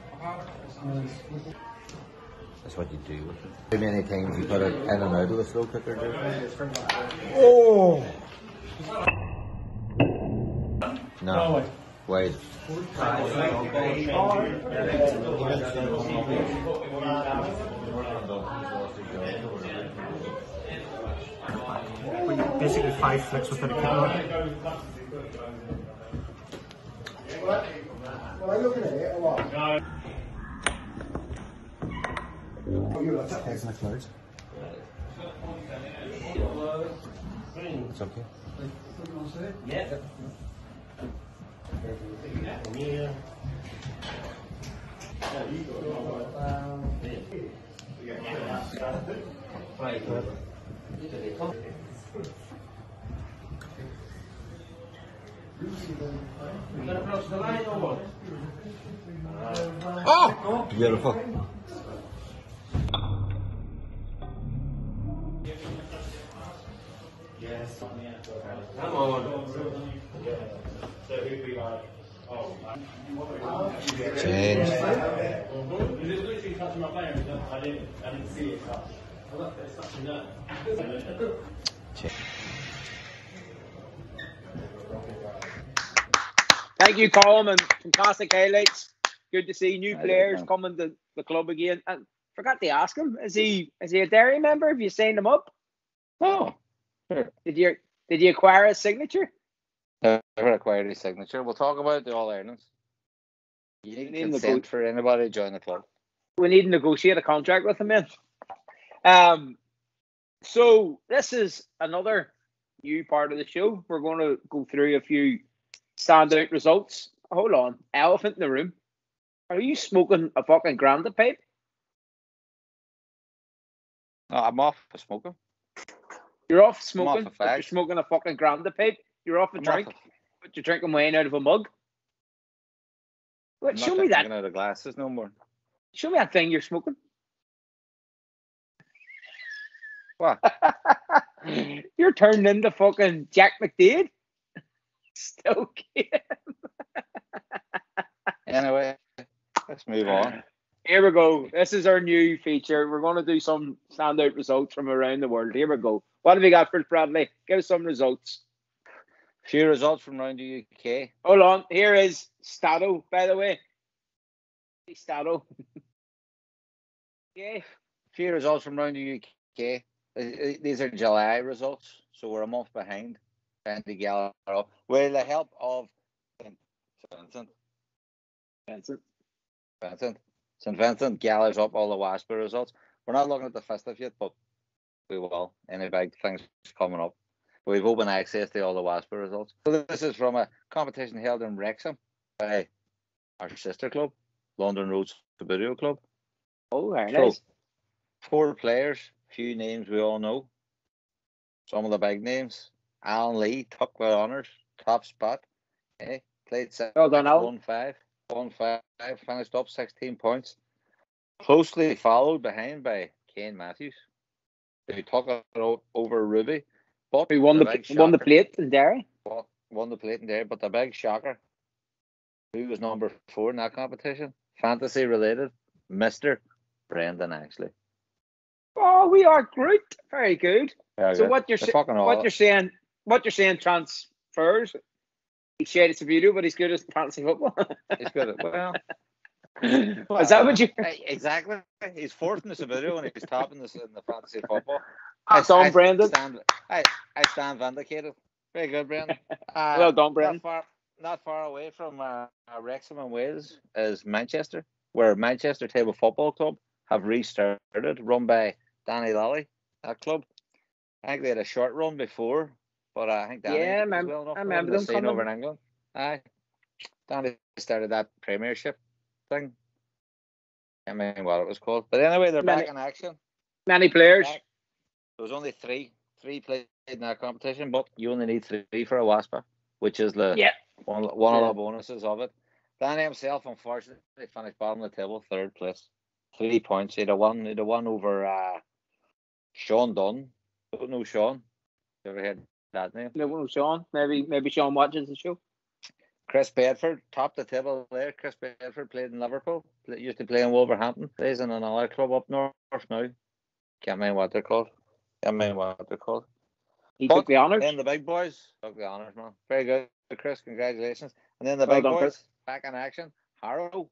That's what you do with it. How many times you put it in and out of the slow cooker, dude? Oh! No. Wait. Basically five flicks within a kick. Thanks, next large. It's okay. Yeah. Oh! Beautiful. Come on. Change. Change. Thank you, Colm, and fantastic highlights. Good to see new players coming to the club again. And forgot to ask him, is he is he a Derry member? Have you signed him up? Oh, sure. Did you did you acquire his signature? Never acquired his signature. We'll talk about the All Irelands. You need need to consent go- for anybody to join the club. We need to negotiate a contract with him in. Um, so this is another new part of the show. We're going to go through a few standout results. Hold on, elephant in the room. Are you smoking a fucking Granda pipe? No, I'm off for smoking. You're off I'm smoking, off a but you're fag. smoking a fucking Granda pipe. You're off a I'm drink, off but you're drinking wine out of a mug. Wait, I'm show not me that. drinking out of glasses no more. Show me that thing you're smoking. What? You're turning into fucking Jack McDade. Stoke. Anyway, let's move on. Here we go. This is our new feature. We're going to do some standout results from around the world. Here we go. What have you got for us, Bradley? Give us some results. Few results from around the U K. Hold on. Here is Stato, by the way. Stato. Yeah. Few results from around the U K. These are July results, so we're a month behind. And the Gallagher up. With the help of Saint Vincent. Vincent. Vincent. Saint Vincent Gallagher's up all the Waspa results. We're not looking at the festive yet, but we will. Any big things coming up. We've open access to all the Waspa results. So this is from a competition held in Wrexham by our sister club, London Road Subbuteo Club. Oh, very so, nice. Four players, few names we all know. Some of the big names. Alan Lee took with honours, top spot. Okay. Played six, well done, Alan. won five, won five, finished up sixteen points. Closely followed behind by Kane Matthews, who took it over Ruby. But we won the, the won the plate in Derry. Won, won the plate in Derry, but the big shocker, who was number four in that competition, fantasy related, Mister Brendan Ashley. Oh, we are great. Very good. Very so good. what you're sa- what you're saying, what you're saying transfers. He's shared at Subbuteo, but he's good at fantasy football. He's good at well. well is that what you? Exactly. He's fourth in the Subbuteo and he's top in the, in the fantasy football. That's on Brendan. Stand, I, I stand vindicated. Very good, Brendan. Uh, well done, Brendan. Not far, not far away from uh, Wrexham and Wales is Manchester, where Manchester Table Football Club have restarted, run by Danny Lally, that club. I think they had a short run before, but uh, I think Danny yeah, was well enough I remember them coming over in England. Aye. Danny started that Premiership thing. I mean what it was called. But anyway, they're many, back in action. Many players. Back. There was only three. Three played in that competition, but you only need three for a Waspa, which is the yeah. one, one yeah. of the bonuses of it. Danny himself, unfortunately, finished bottom of the table, third place. Three points. He'd have won, he'd have won over uh, Sean Dunn. Don't know Sean. You ever heard that name? No, no, Sean. Maybe maybe Sean watches the show. Chris Bedford topped the table there. Chris Bedford played in Liverpool. Used to play in Wolverhampton. Plays in another club up north now. Can't remember what they're called. Can't remember what they're called. He but took the honours. Then the big boys took the honours, man. Very good, Chris. Congratulations. And then the well big done, boys Chris. back in action. Harrow.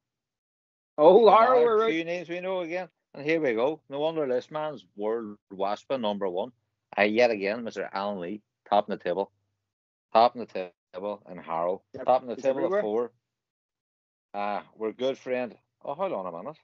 Oh, Harrow. We're Few names we know again. And here we go. No wonder this man's world Waspa number one. Uh, yet again, Mister Alan Lee, top in the table. Top in the table and Harrow. Yep. Top in the It's table everywhere. of four. Uh, we're good friend. Oh, hold on a minute.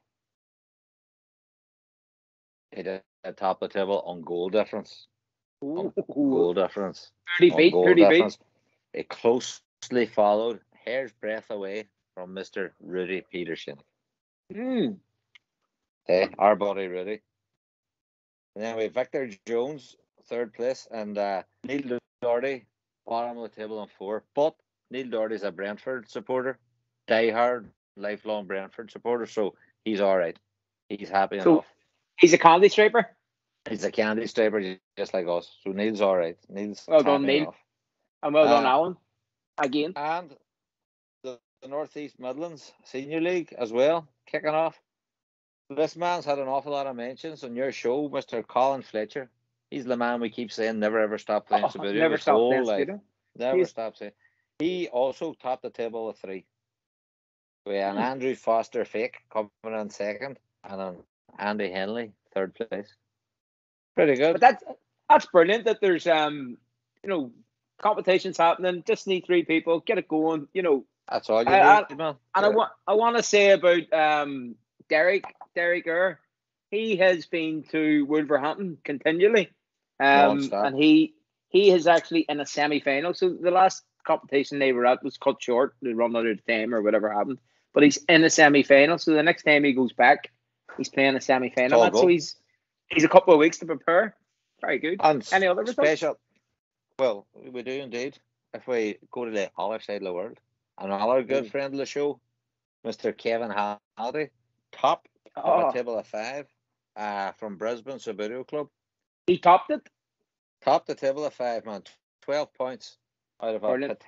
He did top of the table on goal difference. On goal difference. thirty beat, thirty beat. It closely followed, hair's breadth away from Mister Rudy Peterson. Mm. Hey, our buddy Rudy. And then we have Victor Jones, third place, and uh, Neil Doherty, bottom of the table on four. But Neil Doherty's a Brentford supporter, diehard, lifelong Brentford supporter, so he's all right. He's happy so enough. He's a candy striper. He's a candy striper, just like us. So Neil's all right. Neil's well done, Neil. Enough. And well done, uh, Alan. Again. And the, the North East Midlands Senior League as well, kicking off. This man's had an awful lot of mentions on your show, Mister Colin Fletcher. He's the man we keep saying never ever stop playing oh, Subbuteo. Never stop playing Subbuteo. Never He's... stop saying. He also topped the table of three. We had an hmm. Andrew Foster fake coming in second, and an Andy Henley third place. Pretty good. But that's that's brilliant that there's um you know competitions happening. Just need three people, get it going. You know. That's all you I, need, I, man. And I want I want to say about um Derek Derek Ur. He has been to Wolverhampton continually, um, and he he is actually in a semi final. So the last competition they were at was cut short. They run out of time or whatever happened. But he's in a semi final. So the next time he goes back, he's playing a semi final. So he's he's a couple of weeks to prepare. Very good. And any other results? Special? Well, we do indeed. If we go to the other side of the world, another good mm. friend of the show, Mister Kevin Halliday, top oh. of a table of five, uh, from Brisbane Subbuteo Club. He topped it. Topped the table of five, man. Twelve points out of a Brilliant. potential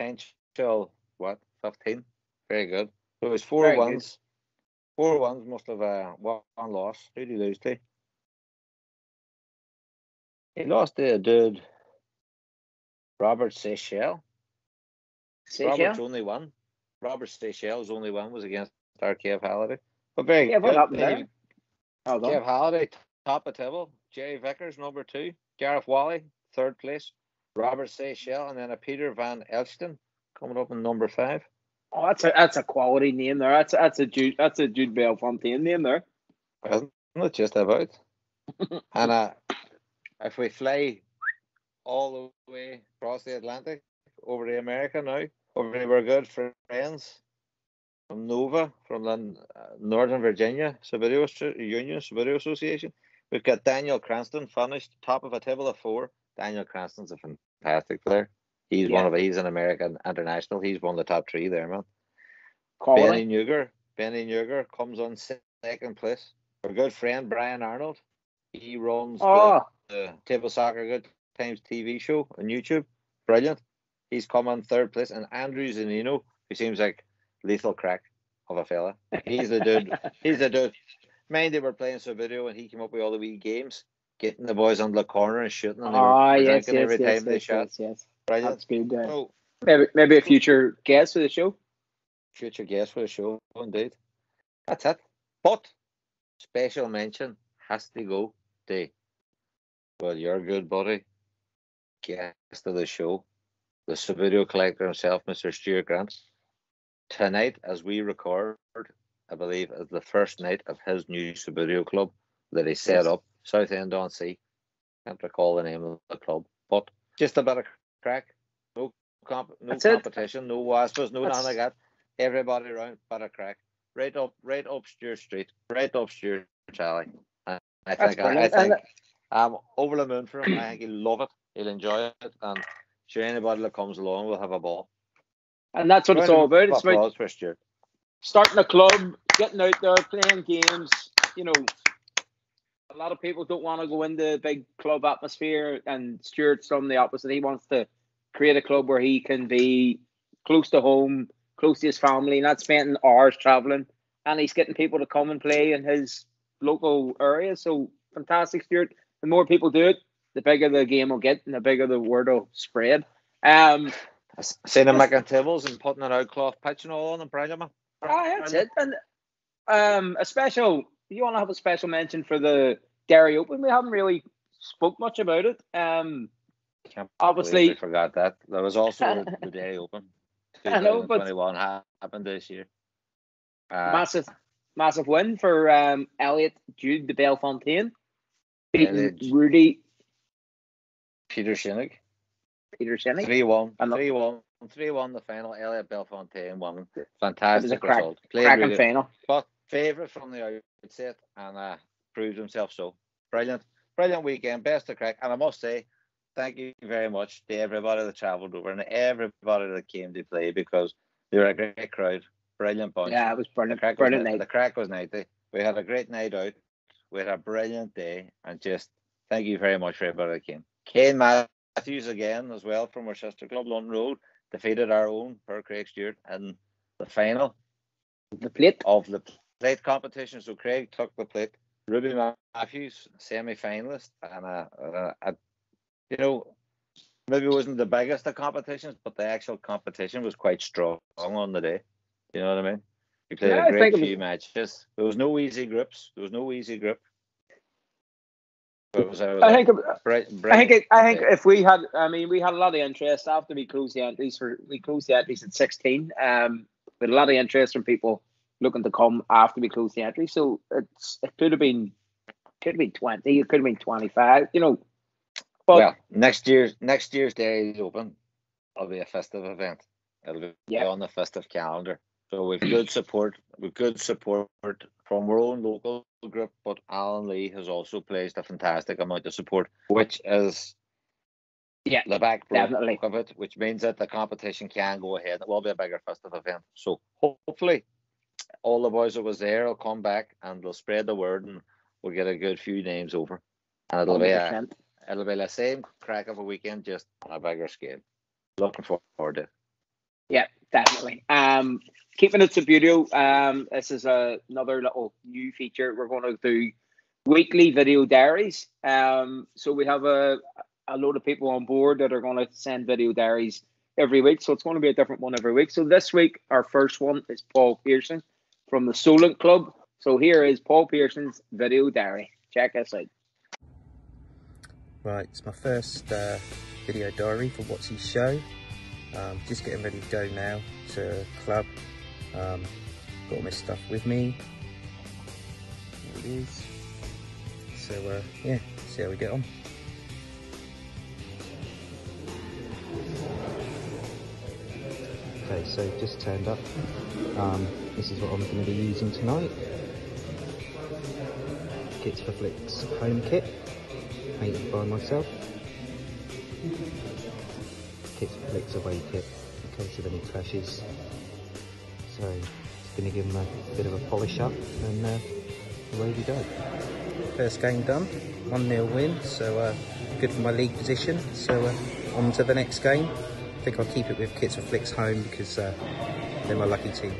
special, what, fifteen? Very good. So it was four Very wins. good. Four wins, must have uh, one loss. Who did he lose to? He lost to a dude, Robert Seychelles. Seychelles? Robert's only one. Robert Seychelles' only one was against our Kev Halliday. But very Yeah, good. what happened Then there? you- Hold on. Kev Halliday, top of table. Jerry Vickers, number two. Gareth Wally, third place. Robert Seychelles, and then a Peter Van Elston coming up in number five. Oh, that's a that's a quality name there. That's that's a Jude that's a Jude Bellefontaine name there. Isn't it just about? And uh, if we fly all the way across the Atlantic over to America now, over to our good friends from Nova, from the uh, Northern Virginia Subbuteo Union Subbuteo Association, we've got Daniel Cranston finished top of a table of four. Daniel Cranston's a fantastic player. He's Yeah. one of he's an American international. He's one of the top three there, man. Quality. Benny Nuger, Benny Nuger comes on second place. Our good friend Brian Arnold, he runs Oh, the, the Table Soccer Good Times T V show on YouTube. Brilliant. He's come on third place. And Andrew Zanino, who seems like lethal crack of a fella. He's the dude. He's the dude. Mind they were playing Subbuteo and he came up with all the wee games, getting the boys on the corner and shooting, and they were ah, yes, drinking yes, every yes, time they yes, shot. yes, yes. Brilliant. That's good. Uh, So, maybe maybe a future guest for the show. future guest for the show, indeed. That's it. But special mention has to go to, well, your good buddy, guest of the show, the Subbuteo collector himself, Mister Stuart Grant. Tonight, as we record, I believe, is the first night of his new Subbuteo club that he set Yes. up, South End on Sea. Can't recall the name of the club, but just a bit of crack. No comp, no That's it. competition, no wasps, no That's- nothing like that. Everybody around, bit of crack. Right up, right up Stuart Street, right up Stuart Alley. And I That's think, I, I brilliant. think And I'm over the moon for him. I think he'll love it. He'll enjoy it, and sure, anybody that comes along will have a ball. and that's what it's all about. It's about Applause for Stuart. starting a club, getting out there, playing games. You know, a lot of people don't want to go into big club atmosphere, and Stuart's from the opposite. He wants to create a club where he can be close to home, close to his family, not spending hours traveling, and he's getting people to come and play in his local area. So fantastic, Stuart. The more people do it, the bigger the game will get, and the bigger the word will spread. Um, Seen him making tables and putting it out cloth pitch and all on the brilliant, man. Ah, that's it. And um, a special. You want to have a special mention for the Derry Open? We haven't really spoke much about it. Um, Can't Obviously- believe we forgot that. There was also the, the Derry Open. I know, but- twenty twenty-one happened this year. Uh, massive, massive win for um, Elliot Jude de Bellefontaine, beating Elliot- Rudy Peter Shinnick. Peter Shinnick. three one. I'm not- three one. three one the final. Elliot Bellefontaine won. It was a Fantastic crack, result. Played cracking really- final. But favourite from the outset and uh, proved himself so. Brilliant. Brilliant weekend. Best of crack. And I must say, thank you very much to everybody that travelled over and everybody that came to play, because they were a great crowd. Brilliant bunch. Yeah, it was The brilliant. crack was Brilliant ni- night. The crack was ninety. We had a great night out. We had a brilliant day, and just thank you very much for everybody that came. Kane Matthews again as well from our sister club, London Road, defeated our own Per Craig Stewart in the final The plate. of the plate competition. So Craig took the plate. Ruby Matthews, semi-finalist, and uh, uh, uh, you know, maybe it wasn't the biggest of competitions, but the actual competition was quite strong on the day. You know what I mean? We played Yeah, a I great think it was- few matches. There was no easy groups. There was no easy group. But it was, it was I a think. bright, I think. It, I think day. if we had, I mean, we had a lot of interest after we closed the entries for. We closed the entries at sixteen. Um, with a lot of interest from people looking to come after we closed the entry. So it's it could have been, could have been twenty. It could have been twenty-five. You know, but well, next year's next year's Derry Open will be a festive event. It'll be Yeah. on the festive calendar. So we've good support. We've good support from our own local group, but Alan Lee has also placed a fantastic amount of support, which is yeah, the backbone definitely. of it, which means that the competition can go ahead. It will be a bigger festive event. So hopefully all the boys that was there will come back and they'll spread the word, and we'll get a good few names over. And it'll be a, 100%. it'll be the same crack of a weekend, just on a bigger scale. Looking forward to it. Yeah, definitely. Um, keeping it Subbuteo, um, this is a, another little new feature. We're going to do weekly video diaries. Um, so we have a, a load of people on board that are going to send video diaries every week. So it's going to be a different one every week. So this week, our first one is Paul Pearson from the Solent Club. So here is Paul Pearson's video diary. Check us out. Right, it's my first uh, video diary for Watsies show. Um, just getting ready to go now to club. Um, got all my stuff with me. There it is. So uh, yeah, see how we get on. Okay, so just turned up. Um, this is what I'm going to be using tonight. Kits for Flicks home kit, painted by myself. Kits for Flicks away kit in case of any clashes. So just going to give them a bit of a polish up and uh, away we go. First game done, one nil win, so uh, good for my league position. So uh, on to the next game. I think I'll keep it with Kits for Flicks home because uh, they're my lucky team.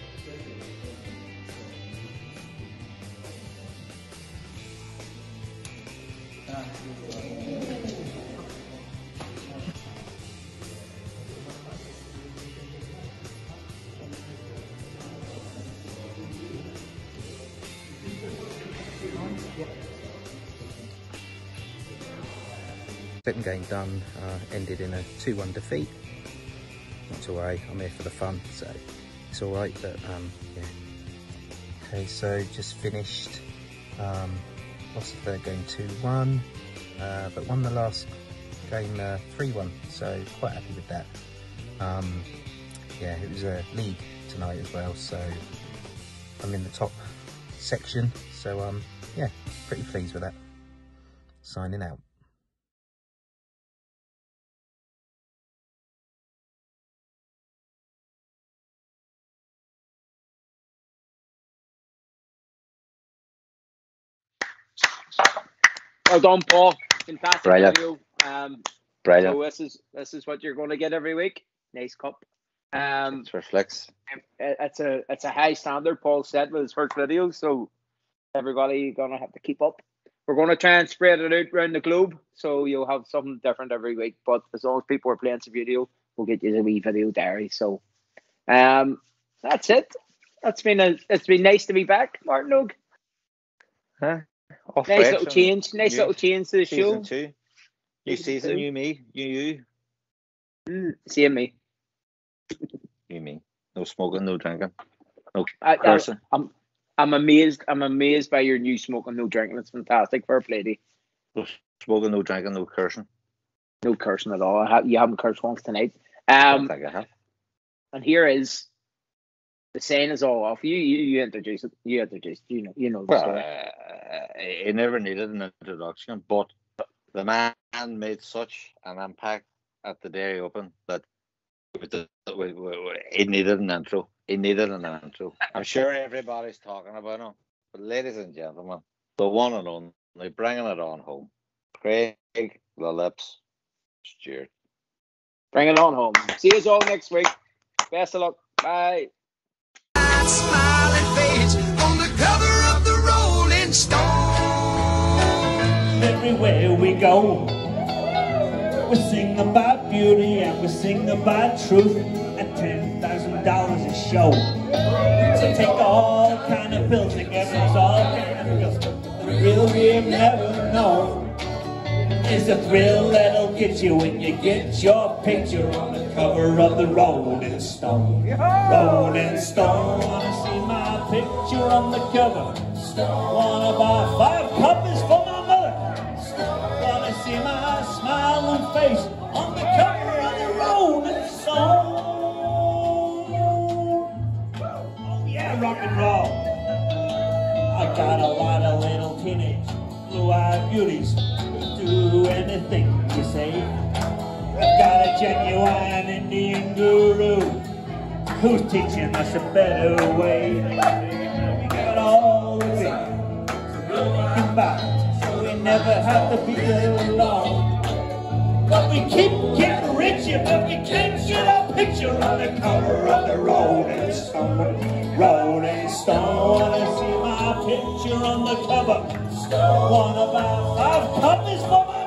Second game done, uh, ended in a two one defeat. Not to worry, I'm here for the fun, so it's alright, but um, yeah. Okay, so just finished, um, lost the third game two one, uh, but won the last game uh, three one, so quite happy with that. Um, yeah, it was a league tonight as well, so I'm in the top section, so um, yeah, pretty pleased with that. Signing out. Well done, Paul. Fantastic Brilliant. video. Um, Brilliant. so this is this is what you're going to get every week. Nice cup. Um, It's for Flicks. it- it's a it's a high standard. Paul said with his first video, so everybody gonna have to keep up. We're going to try and spread it out around the globe, so you'll have something different every week. But as long as people are playing Subbuteo, we'll get you a wee video diary. So, um, that's it. That's been a it's been nice to be back, Martin Og. Huh? Off Nice fresh little and change. Nice new little change to the show. Season two. New Season season, two. new me, new you, Mm, same me. new me. No smoking, no drinking, no I, I, cursing. I'm I'm amazed. I'm amazed by your new smoking, no drinking. It's fantastic. Fair play to you. No smoking, no drinking, no cursing. No cursing at all. I have, you haven't cursed once tonight. I Um, don't think I have. and here is the saying is all off. You you you introduce it. You introduce. You know you know the Well, story. uh, it never needed an introduction, but the man made such an impact at the Derry Open that with the, with, with, with, it needed an intro. It needed an intro. I'm sure everybody's talking about him, but ladies and gentlemen, the one and only, bringing it on home, Craig the Lips Stewart. Bring it on home. See you all next week. Best of luck. Bye. Smiling face on the cover of the Rolling Stone. Everywhere we go, we sing about beauty and we sing about truth, and ten thousand dollars a show. So take all kind of pills together, it's all kind of pills. The real we've never known is the thrill that'll get you when you get your picture on the cover of the Rolling Stone. Rolling Stone, wanna see my picture on the cover. Wanna buy five copies for my mother. Wanna see my smiling face on the cover of the Rolling Stone. Oh yeah, rock and roll. I got a lot of little teenage blue-eyed beauties who do anything you say. I've got a genuine Indian guru who's teaching us a better way. We got all the things we really can buy, so we never have to be alone. But we keep getting richer, but we can't get a picture on the cover of the Rolling Stone. Rolling Stone, wanna see my picture on the cover? One about five copies for my